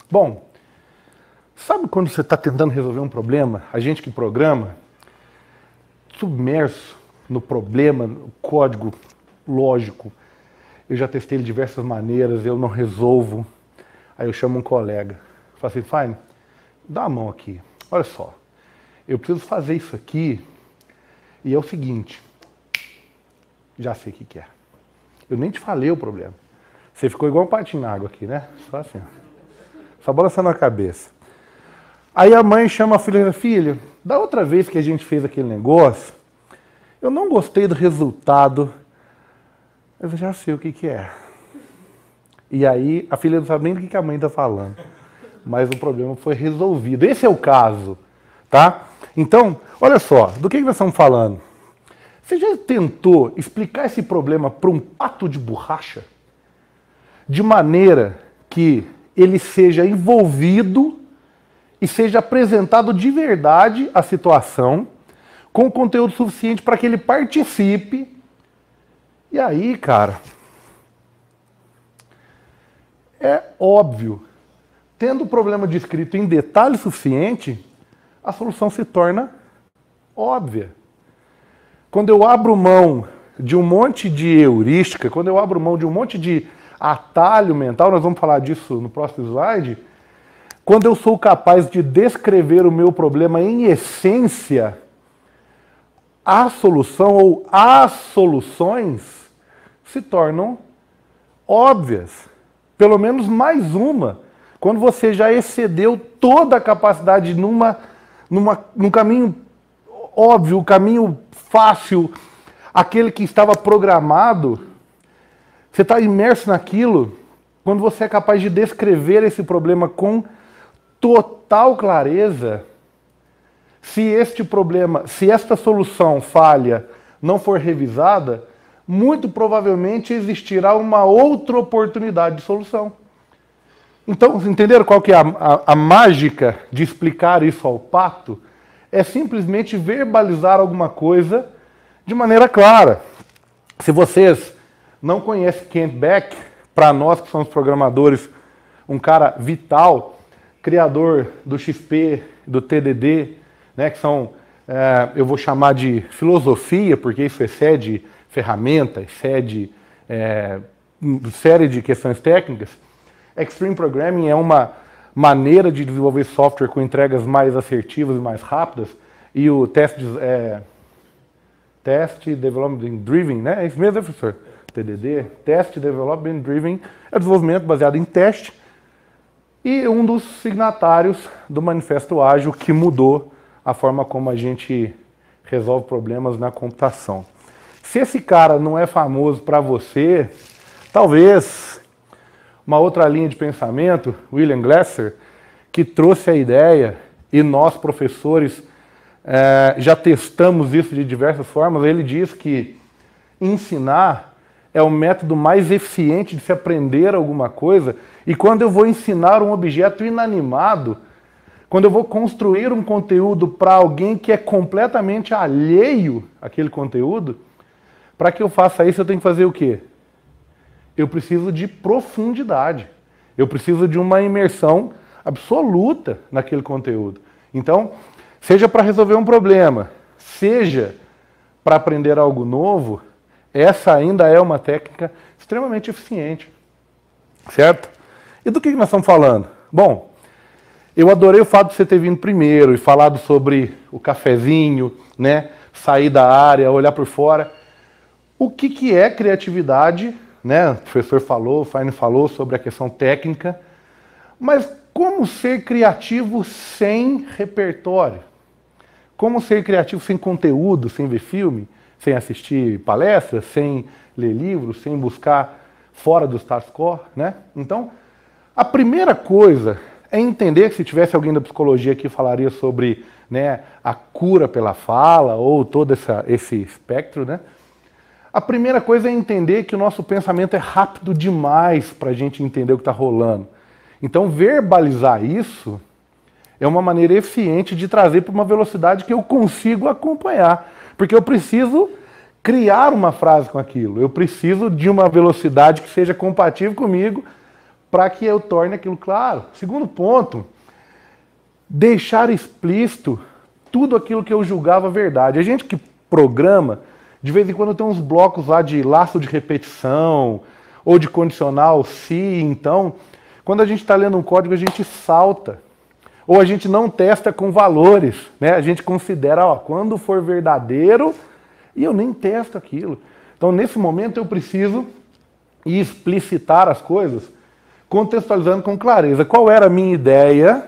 Bom, sabe quando você está tentando resolver um problema, a gente que programa, submerso no problema, no código lógico, eu já testei de diversas maneiras, eu não resolvo, aí eu chamo um colega, falo assim, Fine, dá a mão aqui, olha só, eu preciso fazer isso aqui, e é o seguinte, já sei o que é. Eu nem te falei o problema. Você ficou igual um patinho na água aqui, né? Só assim, só balançando a cabeça. Aí a mãe chama a filha, filha, da outra vez que a gente fez aquele negócio, eu não gostei do resultado, eu já sei o que é. E aí a filha não sabe nem do que a mãe está falando. Mas o problema foi resolvido. Esse é o caso, tá? Então, olha só, do que nós estamos falando? Você já tentou explicar esse problema para um pato de borracha? De maneira que ele seja envolvido e seja apresentado de verdade a situação, com conteúdo suficiente para que ele participe. E aí, cara, é óbvio, tendo o problema descrito em detalhe suficiente, a solução se torna óbvia. Quando eu abro mão de um monte de heurística, quando eu abro mão de um monte de atalho mental, nós vamos falar disso no próximo slide, quando eu sou capaz de descrever o meu problema em essência, a solução ou as soluções se tornam óbvias. Pelo menos mais uma. Quando você já excedeu toda a capacidade num caminho óbvio, o caminho fácil, aquele que estava programado, você está imerso naquilo, quando você é capaz de descrever esse problema com total clareza, se este problema, se esta solução falha não for revisada, muito provavelmente existirá uma outra oportunidade de solução. Então, entenderam qual que é a mágica de explicar isso ao pato? É simplesmente verbalizar alguma coisa de maneira clara. Se vocês não conhecem Kent Beck, para nós que somos programadores, um cara vital, criador do XP, do TDD, né, que são, eu vou chamar de filosofia, porque isso excede ferramenta, excede série de questões técnicas. Extreme Programming é uma maneira de desenvolver software com entregas mais assertivas e mais rápidas, e o Test Development Driven, né? É isso mesmo, professor? TDD, Test Development Driven, é desenvolvimento baseado em teste, e um dos signatários do Manifesto Ágil que mudou a forma como a gente resolve problemas na computação. Se esse cara não é famoso para você, talvez uma outra linha de pensamento, William Glasser, que trouxe a ideia, e nós, professores, já testamos isso de diversas formas, ele diz que ensinar é o método mais eficiente de se aprender alguma coisa, e quando eu vou ensinar um objeto inanimado, quando eu vou construir um conteúdo para alguém que é completamente alheio àquele conteúdo, para que eu faça isso eu tenho que fazer o quê? Eu preciso de profundidade. Eu preciso de uma imersão absoluta naquele conteúdo. Então, seja para resolver um problema, seja para aprender algo novo, essa ainda é uma técnica extremamente eficiente. Certo? E do que nós estamos falando? Bom, eu adorei o fato de você ter vindo primeiro e falado sobre o cafezinho, né? Sair da área, olhar por fora. O que é criatividade? Né? O professor falou, o Fine falou sobre a questão técnica, mas como ser criativo sem repertório? Como ser criativo sem conteúdo, sem ver filme, sem assistir palestras, sem ler livros, sem buscar fora do status quo, né? Então, a primeira coisa é entender que se tivesse alguém da psicologia que falaria sobre, né, a cura pela fala ou todo esse espectro, né? A primeira coisa é entender que o nosso pensamento é rápido demais para a gente entender o que está rolando. Então, verbalizar isso é uma maneira eficiente de trazer para uma velocidade que eu consigo acompanhar. Porque eu preciso criar uma frase com aquilo. Eu preciso de uma velocidade que seja compatível comigo para que eu torne aquilo claro. Segundo ponto, deixar explícito tudo aquilo que eu julgava verdade. A gente que programa, de vez em quando tem uns blocos lá de laço de repetição, ou de condicional, se, então. Quando a gente está lendo um código, a gente salta. Ou a gente não testa com valores, né? A gente considera, ó, quando for verdadeiro, e eu nem testo aquilo. Então, nesse momento, eu preciso explicitar as coisas, contextualizando com clareza. Qual era a minha ideia?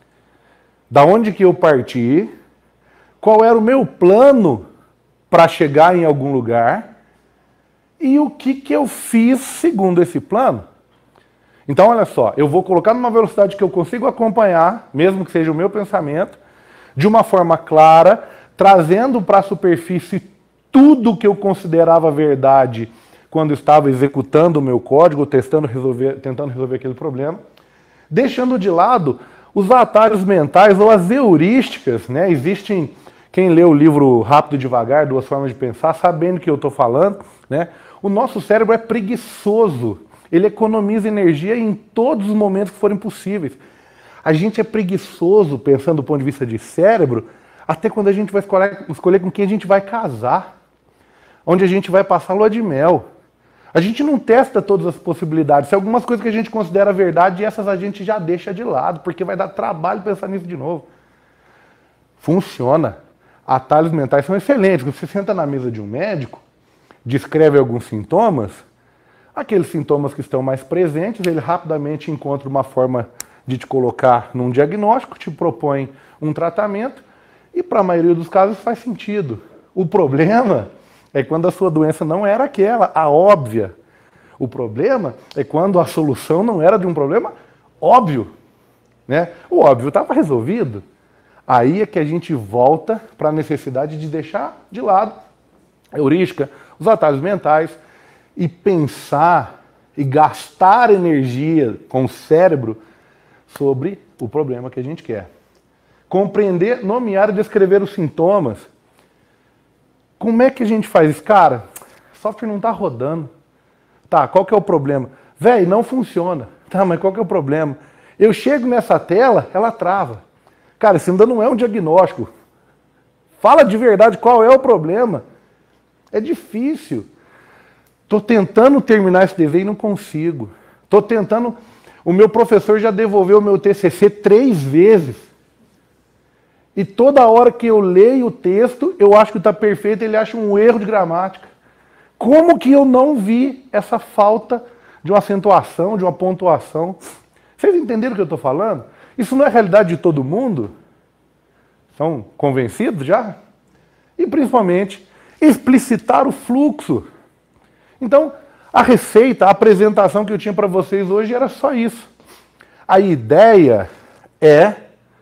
Da onde que eu parti? Qual era o meu plano para chegar em algum lugar? E o que eu fiz segundo esse plano? Então, olha só, eu vou colocar numa velocidade que eu consigo acompanhar, mesmo que seja o meu pensamento, de uma forma clara, trazendo para a superfície tudo que eu considerava verdade quando estava executando o meu código, tentando resolver aquele problema, deixando de lado os atalhos mentais ou as heurísticas, né? Existem, quem lê o livro Rápido e Devagar, Duas Formas de Pensar, sabendo o que eu estou falando, né? O nosso cérebro é preguiçoso. Ele economiza energia em todos os momentos que forem possíveis. A gente é preguiçoso, pensando do ponto de vista de cérebro, até quando a gente vai escolher com quem a gente vai casar, onde a gente vai passar lua de mel. A gente não testa todas as possibilidades. Tem algumas coisas que a gente considera verdade e essas a gente já deixa de lado, porque vai dar trabalho pensar nisso de novo. Funciona. Atalhos mentais são excelentes. Você senta na mesa de um médico, descreve alguns sintomas, aqueles sintomas que estão mais presentes, ele rapidamente encontra uma forma de te colocar num diagnóstico, te propõe um tratamento e para a maioria dos casos faz sentido. O problema é quando a sua doença não era aquela, a óbvia. O problema é quando a solução não era de um problema óbvio, né? O óbvio estava resolvido. Aí é que a gente volta para a necessidade de deixar de lado a heurística, os atalhos mentais, e pensar e gastar energia com o cérebro sobre o problema que a gente quer. Compreender, nomear e descrever os sintomas. Como é que a gente faz isso? Cara, o software não está rodando. Tá, qual que é o problema? Véi, não funciona. Tá, mas qual que é o problema? Eu chego nessa tela, ela trava. Cara, isso ainda não é um diagnóstico. Fala de verdade qual é o problema. É difícil. Estou tentando terminar esse desenho e não consigo. Estou tentando... O meu professor já devolveu o meu TCC 3 vezes. E toda hora que eu leio o texto, eu acho que está perfeito, ele acha um erro de gramática. Como que eu não vi essa falta de uma acentuação, de uma pontuação? Vocês entenderam o que eu estou falando? Isso não é a realidade de todo mundo? São convencidos já? E principalmente, explicitar o fluxo. Então, a receita, a apresentação que eu tinha para vocês hoje era só isso. A ideia é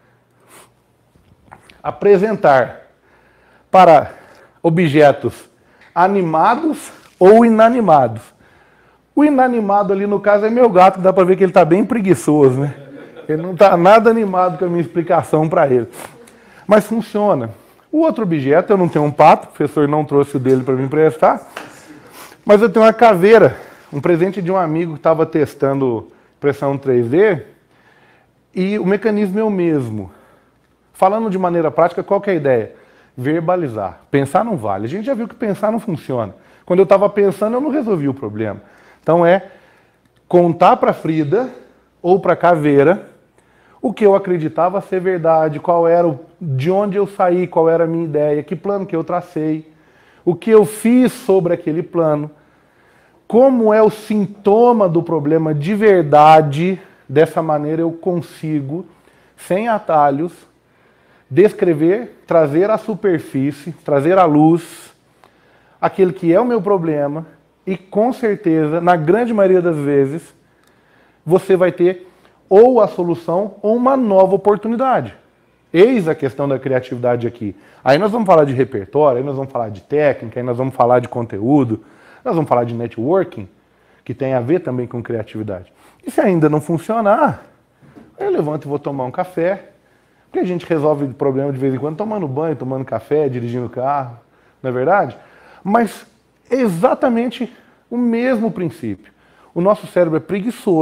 apresentar para objetos animados ou inanimados. O inanimado ali, no caso, é meu gato, dá para ver que ele está bem preguiçoso, né? Ele não está nada animado com a minha explicação para ele. Mas funciona. O outro objeto, eu não tenho um pato, o professor não trouxe o dele para me emprestar, mas eu tenho uma caveira, um presente de um amigo que estava testando impressão 3D, e o mecanismo é o mesmo. Falando de maneira prática, qual que é a ideia? Verbalizar. Pensar não vale. A gente já viu que pensar não funciona. Quando eu estava pensando, eu não resolvi o problema. Então é contar para a Frida ou para a caveira o que eu acreditava ser verdade, qual era de onde eu saí, qual era a minha ideia, que plano que eu tracei, o que eu fiz sobre aquele plano, como é o sintoma do problema de verdade. Dessa maneira eu consigo, sem atalhos, descrever, trazer à superfície, trazer à luz aquele que é o meu problema e, com certeza, na grande maioria das vezes, você vai ter ou a solução ou uma nova oportunidade. Eis a questão da criatividade aqui. Aí nós vamos falar de repertório, aí nós vamos falar de técnica, aí nós vamos falar de conteúdo, nós vamos falar de networking, que tem a ver também com criatividade. E se ainda não funcionar, eu levanto e vou tomar um café, porque a gente resolve o problema de vez em quando tomando banho, tomando café, dirigindo o carro, não é verdade? Mas é exatamente o mesmo princípio. O nosso cérebro é preguiçoso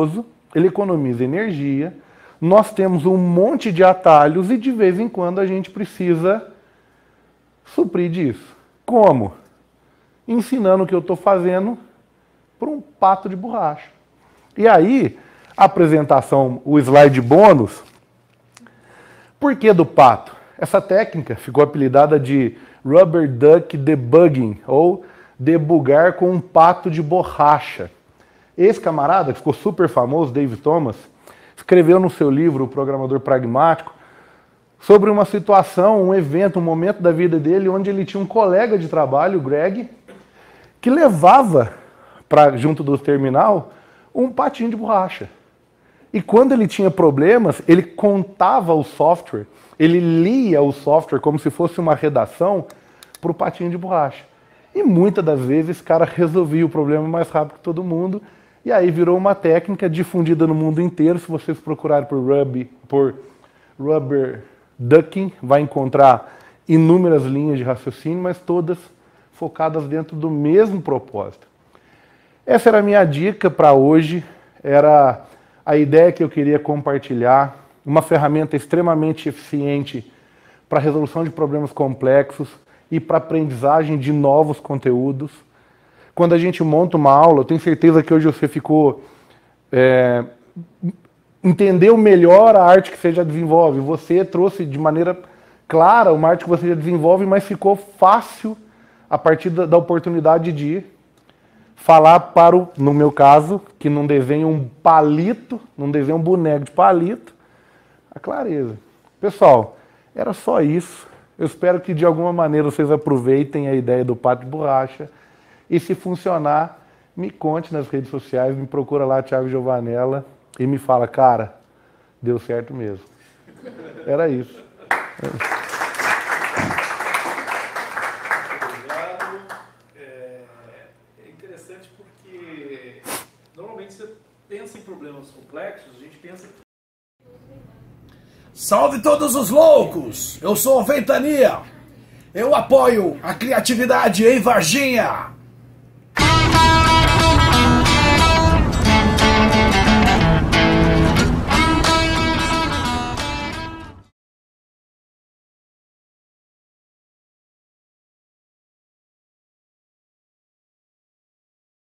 ele economiza energia, nós temos um monte de atalhos e de vez em quando a gente precisa suprir disso. Como? Ensinando o que eu estou fazendo para um pato de borracha. E aí, a apresentação, o slide bônus, por que do pato? Essa técnica ficou apelidada de Rubber Duck Debugging, ou debugar com um pato de borracha. Esse camarada, que ficou super famoso, David Thomas, escreveu no seu livro, O Programador Pragmático, sobre uma situação, um evento, um momento da vida dele, onde ele tinha um colega de trabalho, o Greg, que levava junto do terminal um patinho de borracha. E quando ele tinha problemas, ele contava o software, ele lia o software como se fosse uma redação para o patinho de borracha. E muitas das vezes esse cara resolvia o problema mais rápido que todo mundo, e aí virou uma técnica difundida no mundo inteiro. Se vocês procurarem por Rubber Ducking, vai encontrar inúmeras linhas de raciocínio, mas todas focadas dentro do mesmo propósito. Essa era a minha dica para hoje, era a ideia que eu queria compartilhar, uma ferramenta extremamente eficiente para a resolução de problemas complexos e para a aprendizagem de novos conteúdos. Quando a gente monta uma aula, eu tenho certeza que hoje você entendeu melhor a arte que você já desenvolve. Você trouxe de maneira clara uma arte que você já desenvolve, mas ficou fácil a partir da oportunidade de falar para no meu caso, que não desenha um palito, não desenha um boneco de palito, a clareza. Pessoal, era só isso. Eu espero que de alguma maneira vocês aproveitem a ideia do pato de borracha. E se funcionar, me conte nas redes sociais, me procura lá, Thiago Giovanella, e me fala, cara, deu certo mesmo. Era isso. Obrigado. É interessante porque normalmente você pensa em problemas complexos, a gente pensa que... Salve todos os loucos! Eu sou o Ventania. Eu apoio a criatividade em Varginha.